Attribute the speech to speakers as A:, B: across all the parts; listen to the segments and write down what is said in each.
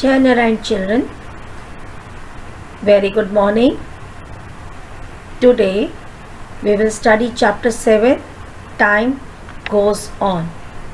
A: Jai Narayan children, very good morning. Today we will study chapter 7, Time Goes On.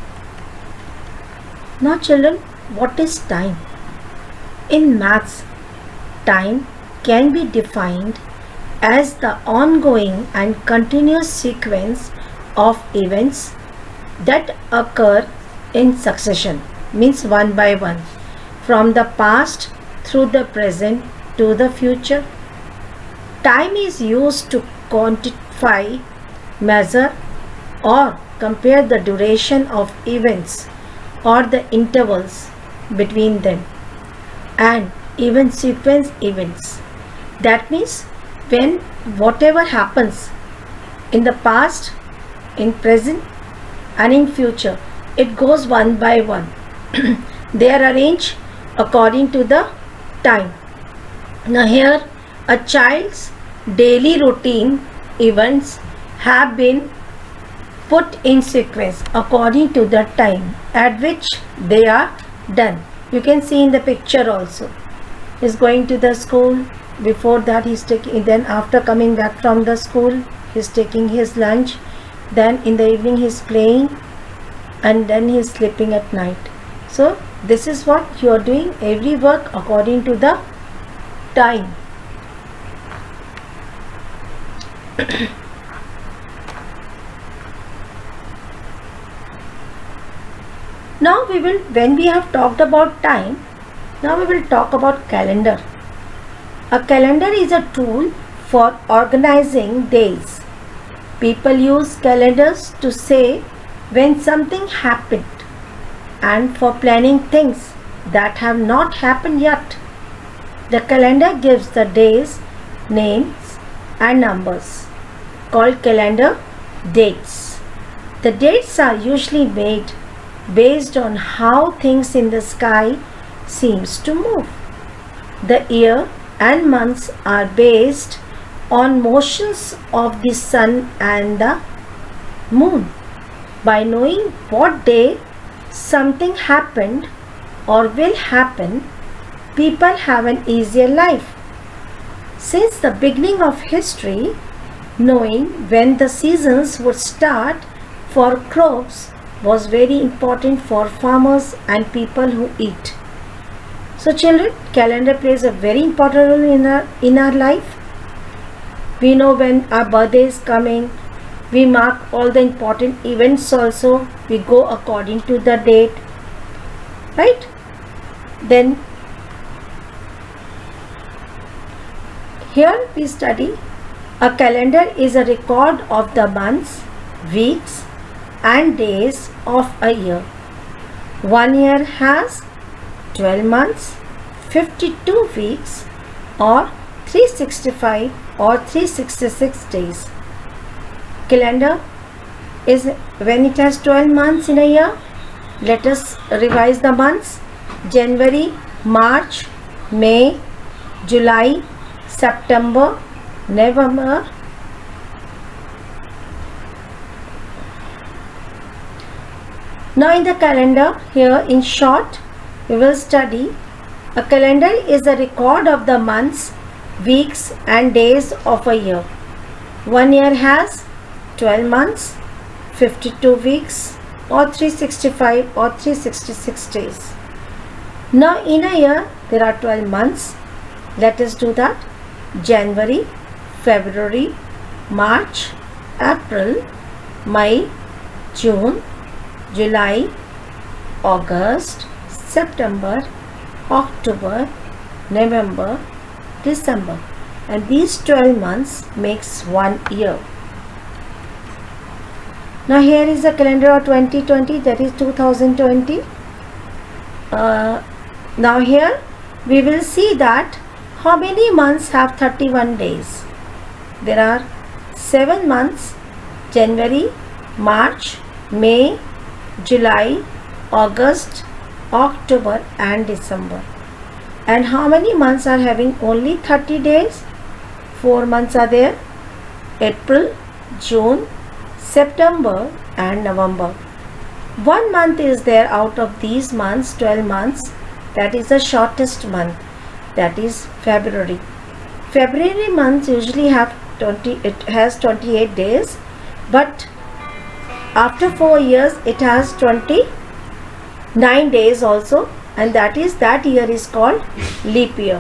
A: Now children, what is time? In maths, time can be defined as the ongoing and continuous sequence of events that occur in succession, means one by one, from the past through the present to the future. Time is used to quantify, measure or compare the duration of events or the intervals between them, and even sequence events. That means when whatever happens in the past, in present and in future, it goes one by one. They are arranged according to the time. Now here a child's daily routine events have been put in sequence according to the time at which they are done. You can see in the picture also. He is going to the school. Before that he is taking, then after coming back from the school he is taking his lunch, then in the evening he is playing, and then he is sleeping at night. So this is what you are doing, every work according to the time. Now we will, when we have talked about time, now we will talk about calendar. A calendar is a tool for organizing days. People use calendars to say when something happened and for planning things that have not happened yet. The calendar gives the days names and numbers, called calendar dates. The dates are usually made based on how things in the sky seems to move. The year and months are based on motions of the sun and the moon. By knowing what day something happened or will happen, people have an easier life. Since the beginning of history, knowing when the seasons would start for crops was very important for farmers and people who eat. So children, calendar plays a very important role in our life. We know when our birthday is coming. We mark all the important events also. We go according to the date, right? Then here we study a calendar is a record of the months, weeks and days of a year. 1 year has 12 months, 52 weeks or 365 or 366 days. Calendar is when it has 12 months in a year. Let us revise the months: January, March, May, July, September, November, now in the calendar, here in short we will study a calendar is a record of the months, weeks and days of a year. 1 year has 12 months, 52 weeks or 365 or 366 days. Now in a year there are 12 months. Let us do that. January, February, March, April, May, June, July, August, September, October, November, December, and these 12 months makes 1 year. Now here is the calendar of 2020, that is 2020. Now here we will see that how many months have 31 days. There are 7 months: January, March, May, July, August, October and December. And how many months are having only 30 days? 4 months are there: April, June, September and November. 1 month is there out of these months, 12 months, that is the shortest month, that is February. February months usually have 28 days, but after 4 years it has 29 days also, and that year is called leap year.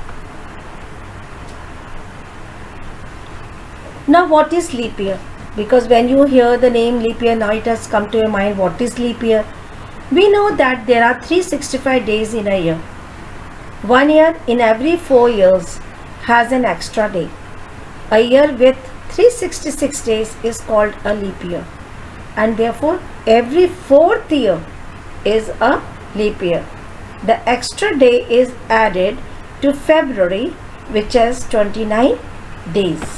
A: Now what is leap year? Because when you hear the name leap year, now it has come to your mind, what is leap year? We know that there are 365 days in a year. 1 year in every 4 years has an extra day. A year with 366 days is called a leap year, and therefore every 4th year is a leap year. The extra day is added to February, which has 29 days.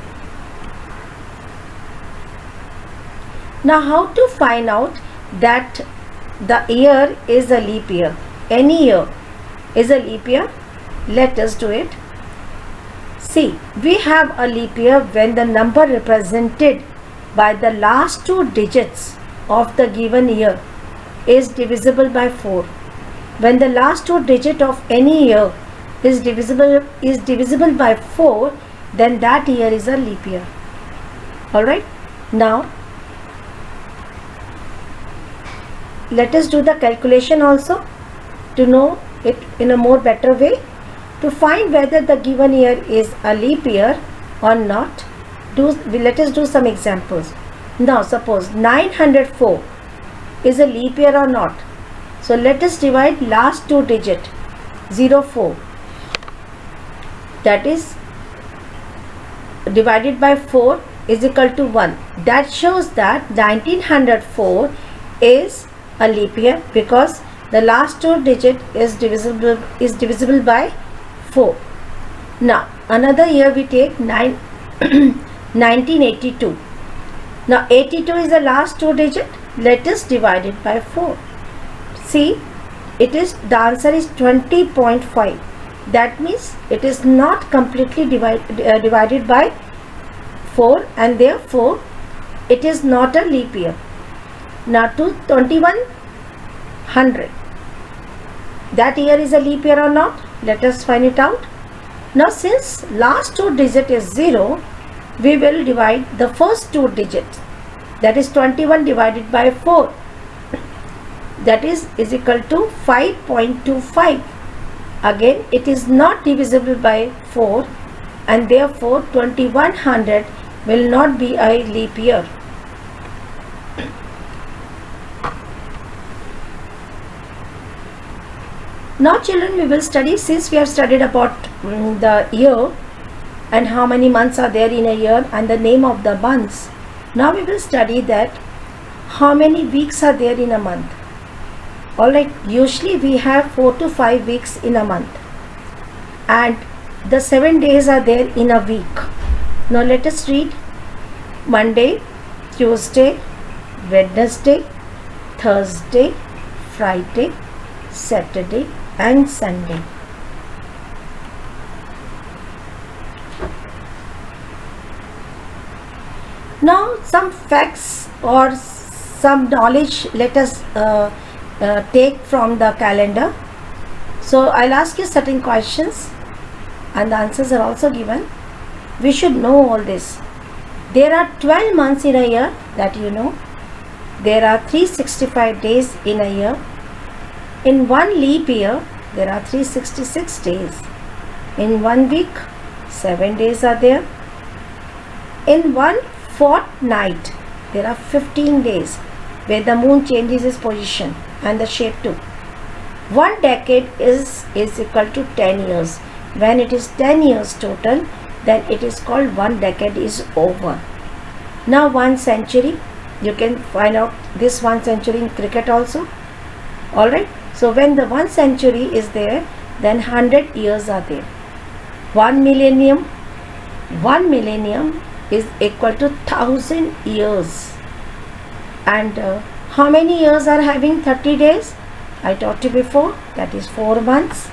A: Now how to find out that the year is a leap year? Any year is a leap year. Let us do it. See, we have a leap year when the number represented by the last 2 digits of the given year is divisible by 4. When the last 2 digits of any year is divisible by 4, then that year is a leap year. Alright, now let us do the calculation also to know it in a more better way. To find whether the given year is a leap year or not, let us do some examples. Now suppose 904 is a leap year or not. So let us divide last 2 digit 04, that is divided by 4 is equal to 1. That shows that 1904 is a leap year because the last 2 digit is divisible by 4. Now another year we take 1982. Now 82 is the last 2 digit. Let us divide it by 4. See, the answer is 20.5. That means it is not completely divided by 4, and therefore it is not a leap year. Now to 2100, that year is a leap year or not? Let us find it out. Now since last 2 digit is 0, we will divide the first 2 digits, that is 21 divided by 4, that is equal to 5.25. Again it is not divisible by 4, and therefore 2100 will not be a leap year. Now children, we will study, since we have studied about the year and how many months are there in a year and the name of the months. Now we will study that how many weeks are there in a month. Alright, usually we have 4 to 5 weeks in a month, and the 7 days are there in a week. Now let us read Monday, Tuesday, Wednesday, Thursday, Friday, Saturday and Sunday. Now some facts or some knowledge let us take from the calendar. So I'll ask you certain questions and the answers are also given. We should know all this. There are 12 months in a year, that you know. There are 365 days in a year. In one leap year, there are 366 days. In 1 week, 7 days are there. In one fortnight, there are 15 days where the moon changes its position and the shape too. 1 decade is equal to 10 years. When it is 10 years total, then it is called 1 decade is over. Now 1 century, you can find out this 1 century in cricket also. Alright, so when the 1 century is there, then 100 years are there. 1 millennium is equal to 1000 years. And how many years are having 30 days? I taught you before, that is 4 months.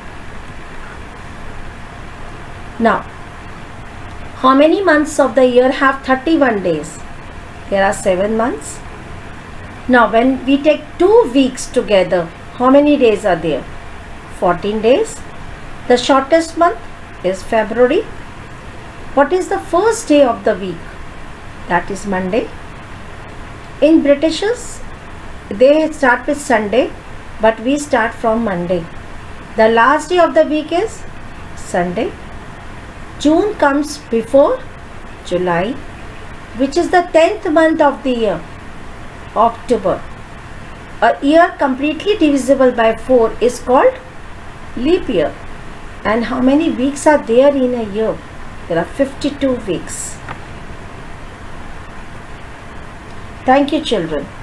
A: Now, how many months of the year have 31 days? There are 7 months. Now, when we take 2 weeks together, how many days are there? 14 days. The shortest month is February. What is the first day of the week? That is Monday. In Britishers, they start with Sunday, but we start from Monday. The last day of the week is Sunday. June comes before July, which is the 10th month of the year. October. A year completely divisible by 4 is called leap year. And how many weeks are there in a year? There are 52 weeks. Thank you, children.